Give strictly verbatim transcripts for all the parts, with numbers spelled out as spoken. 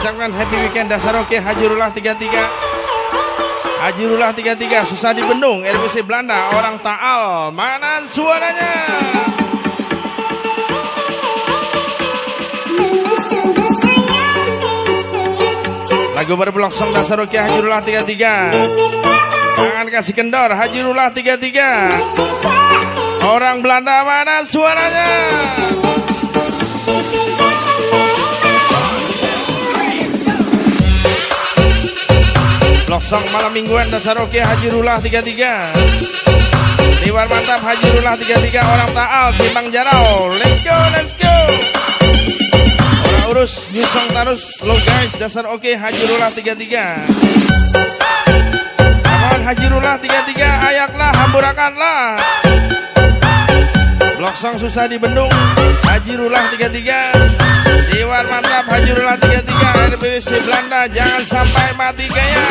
ucapkan happy weekend Dasar Oke Hajirullah tiga tiga. Hajirullah tiga tiga susah dibendung, R B C Belanda, orang Taal, mana suaranya? Lagu baru blok song Dasar Oke Hajirullah tiga tiga. Jangan kasih kendor, Hajirullah tiga tiga. Orang Belanda, mana suaranya? Blok song malam mingguan Dasar Oke Hajirullah tiga tiga. Liwar mantap Hajirullah tiga tiga, orang Taal, Simpang Jarau. Let's go, let's go. Orang urus, new song terus. Slow guys, Dasar Oke Hajirullah tiga tiga. Mohon Hajirullah tiga tiga, ayaklah, hamburakanlah. Blok song susah dibendung, Hajirullah tiga tiga. Liwar mantap Hajirullah tiga tiga, R B C Belanda, jangan sampai mati gaya.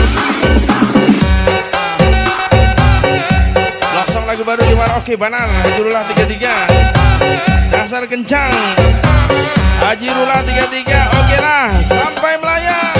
Blok song lagu baru Liwar Oke Banar Hajirullah tiga tiga. Dasar kencang Hajirullah tiga tiga, oke lah sampai melayang.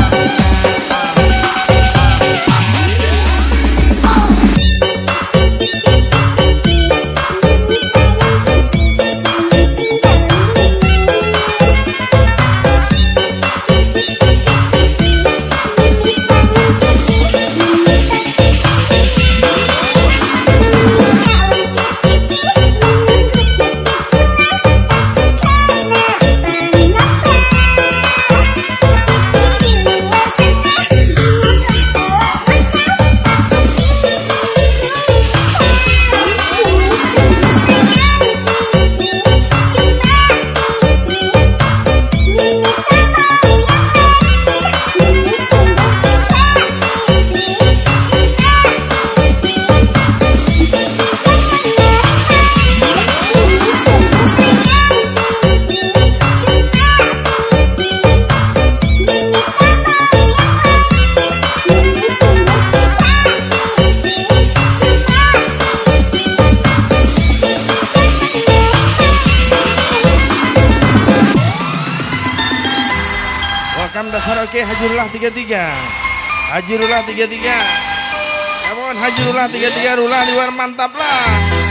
Dasar Oke Hajirullah tiga tiga. Hajirullah tiga tiga. Namun Hajirullah tiga tiga, Rula Liwar mantap lah.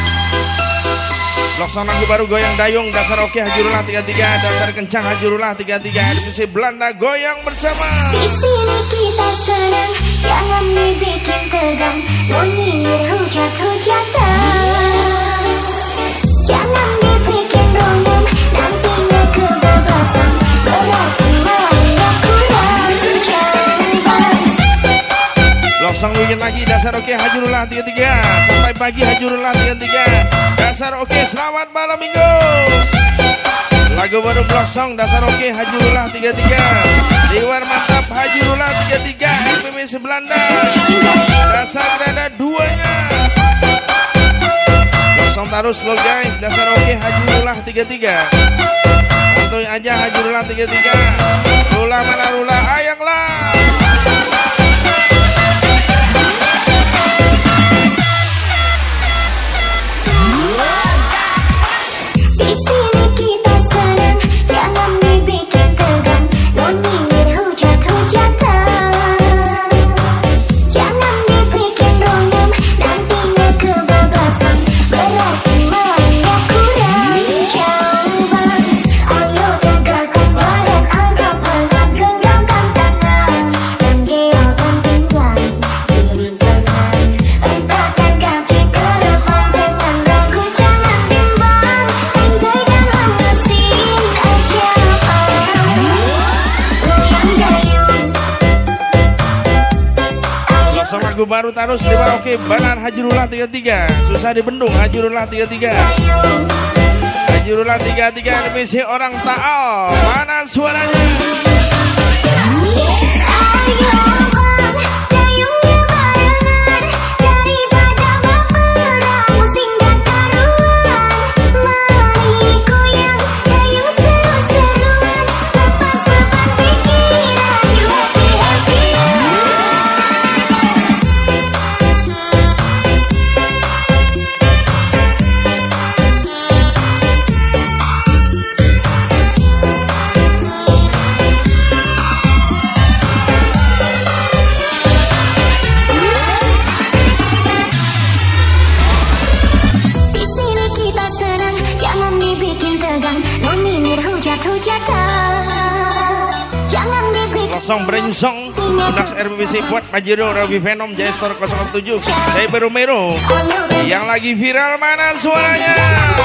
Blok song lagu baru goyang dayung Dasar Oke Hajirullah tiga tiga. Dasar kencang Hajirullah tiga tiga, R B C Belanda goyang bersama. Di sini kita senang, jangan dibikin tegang, menyinyir hujat-hujatan. Jangan dibikin runyam, nantinya kebablasan, berarti mainnya kurang cantik. Blok song weekend lagi Dasar Oke Hajirullah tiga tiga. Sampai pagi Hajirullah tiga tiga. Dasar Oke selamat malam minggu. Lagu baru blok song Dasar Oke Hajirullah tiga tiga. Liwar mantap Hajirullah tiga tiga, R B C Belanda. Dasar ada duanya. Blok song terus slow guys, Dasar Oke Hajirullah tiga tiga. Santuy aja Hajirullah tiga tiga. Rula mana Rula, ayaklah. Di sini kita senang, jangan dibikin tegang, menyinyir hujat-hujatan. Jangan dibikin runyam, nantinya kebablasan, berarti mainnya kurang coba. Ayo gerakkan badan, angkat-angkat, genggamkan tangan, dan gerakkan pinggang, kiri kanan. Entahkan kaki ke depan, jangan ragu, jangan bimbang. Enjoy dalam mesin aja, goyang dayung. Blok song lagu baru terus Liwar Oke Banar Hajirullah tiga tiga. Susah dibendung Hajirullah tiga tiga. Hajirullah tiga tiga, R B C orang Taal, mana suaranya? Ayo bang, dayungnya barengan, daripada baperan, pusing dan karuan. Mari goyang, dayung seru-seruan, lepas beban pikiran, you happy-happy. Song Brengsong Unas R B B C buat Pajero Robi Venom Jester nol tujuh saya Baru Mero yang lagi viral mana suaranya.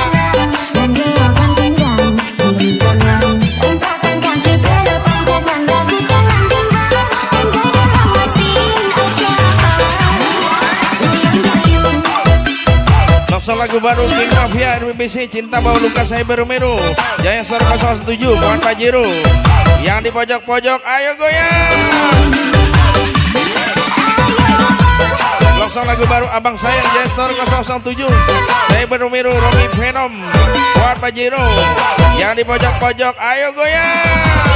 Lagu baru King Mafia R B B C Cinta Bau Luka saya Baru Mero Jaya Star nol tujuh buat Pajero yang di pojok-pojok ayo goyang. Langsung lagu baru Abang Sayang Jaya Star nol tujuh saya Baru Mero Romi Venom buat Pajero yang di pojok-pojok ayo goyang.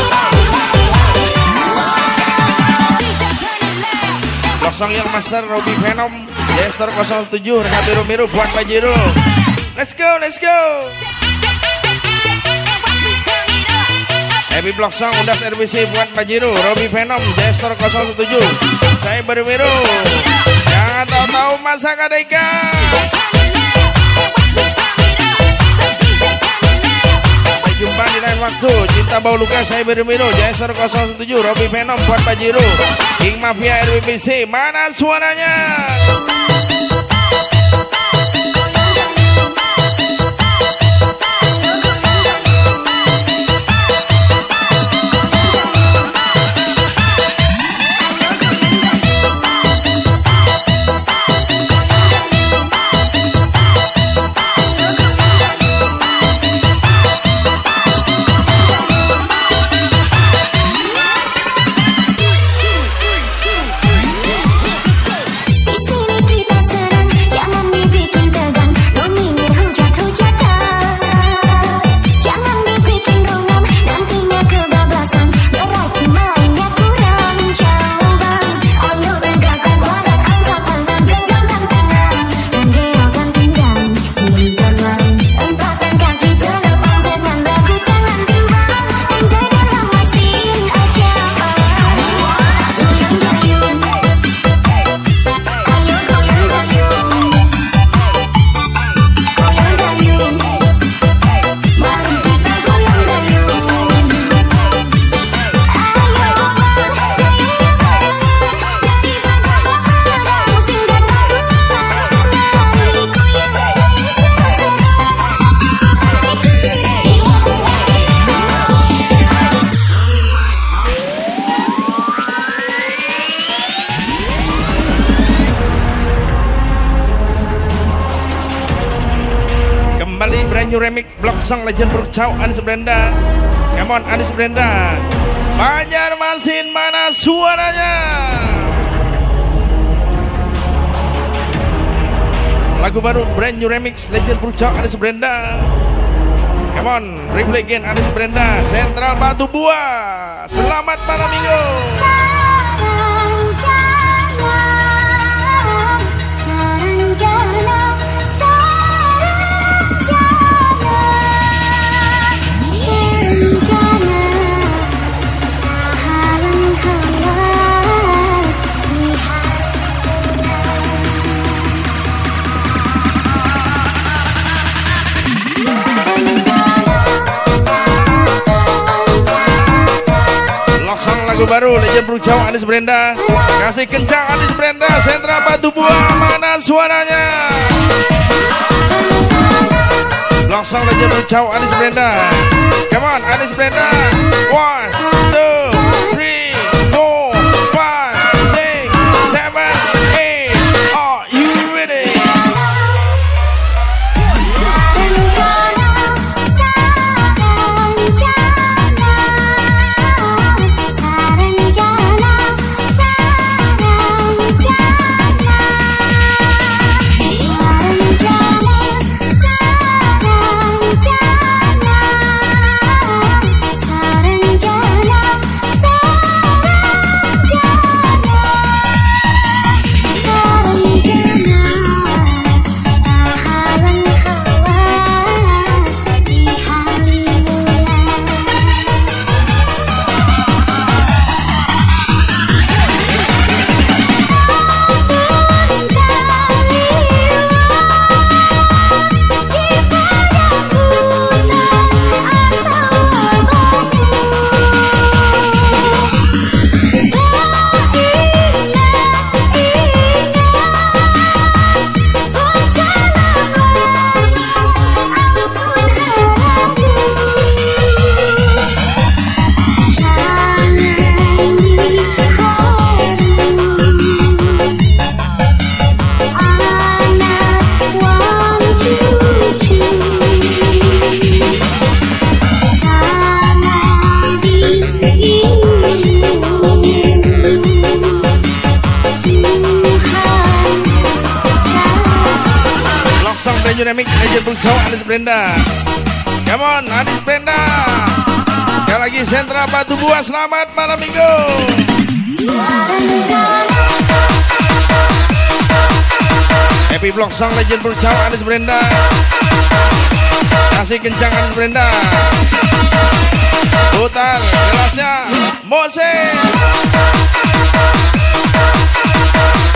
Langsung yang Master Robi Venom Jester nol tujuh Rekat Biru-Biru buat Pajero. Let's go, let's go. Happy Block Song Undas R B C buat Pajero Robi Venom Jester nol tujuh saya Biru-Biru. Jangan tahu-tahu masa kadeka. Sampai jumpa di lain waktu. Cinta Bau Luka saya Biru-Biru Jester nol tujuh Robi Venom buat Pajero. King Mafia R B B C mana suaranya? Remix Block Song Legend Burcau Anis Brenda. Come on Anis Brenda. Banjarmasin mana suaranya? Lagu baru brand new remix Legend Burcau Anis Brenda. Come on replay again Anis Brenda. Sentral Batu Buah. Selamat malam minggu. Lagu baru Legend Burcau Anis Brenda. Kasih kencang Anis Brenda. Sentra Batu Buah mana suaranya? Langsung Legend Burcau Anis Brenda. Come on Anis Brenda. One, two, three, four, five, six, seven, eight. Are you ready? Sarang Haju Remix Legend Bungcau Anis Brenda. Come on Anis Brenda. Sekali lagi Sentra Batu Buah, selamat malam minggu. Happy Block Song Legend Bungcau Anis Brenda. Kasih kencang Anis Brenda. Putar jelasnya Moses.